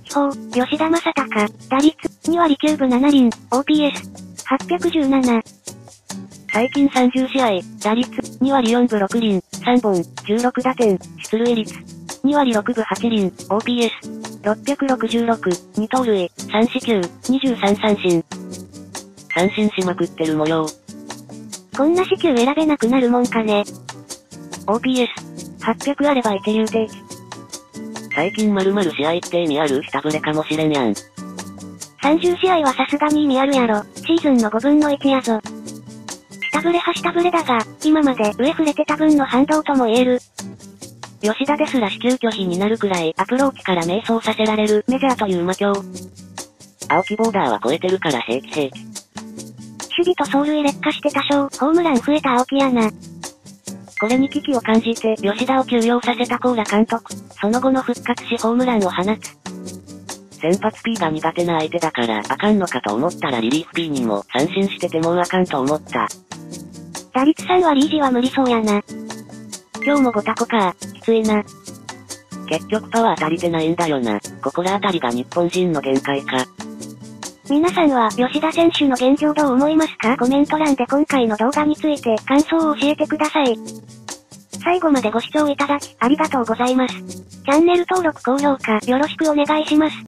基法、吉田正尚、打率、2割9分7厘、OPS、817。 最近30試合、打率、2割4分6厘、3本、16打点、出塁率、2割6分8厘、OPS、666、2盗塁、3四球、23三振。三振しまくってる模様。 こんな四球選べなくなるもんかね。 OPS、800あれば一流定期。最近〇〇試合って意味ある下振れかもしれんやん。 30試合はさすがに意味あるやろ。シーズンの5分の1やぞ。下振れは下振れだが、今まで上振れてた分の反動とも言える。 吉田ですら四球拒否になるくらいアプローチから迷走させられるメジャーという魔境。青木ボーダーは超えてるから平気。 守備と走塁劣化して多少ホームラン増えた青木やな。 これに危機を感じて吉田を休養させたコーラ監督。その後の復活しホームランを放つ。先発 P が苦手な相手だからあかんのかと思ったらリリーフ P にも三振しててもうあかんと思った。 打率3割維持は無理そうやな。 今日も5タコか、きついな。結局パワー足りてないんだよな。心当たりが日本人の限界か。 皆さんは吉田選手の現状どう思いますか？コメント欄で今回の動画について感想を教えてください。最後までご視聴いただきありがとうございます。チャンネル登録高評価よろしくお願いします。